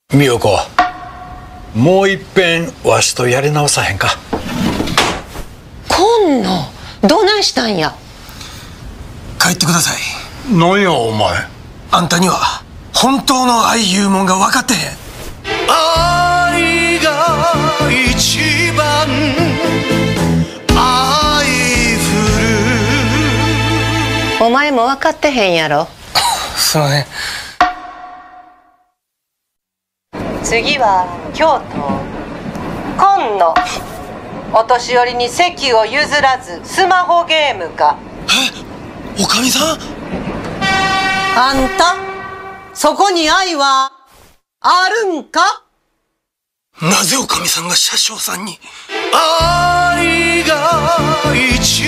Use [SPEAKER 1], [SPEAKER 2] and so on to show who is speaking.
[SPEAKER 1] 美代子、もういっぺんわしとやり直さへんか。
[SPEAKER 2] 今野どないしたんや。
[SPEAKER 3] 帰ってください。
[SPEAKER 1] なんやお前。
[SPEAKER 3] あんたには本当の愛いうもんが分かってへん。愛が一番愛降る。
[SPEAKER 2] お前も分かってへんやろ。
[SPEAKER 3] すいません。
[SPEAKER 2] 次は京都。今野お年寄りに席を譲らずスマホゲームか。
[SPEAKER 3] え、おかみさん。
[SPEAKER 2] あんたそこに愛はあるんか。
[SPEAKER 3] なぜおかみさんが車掌さんに。愛が一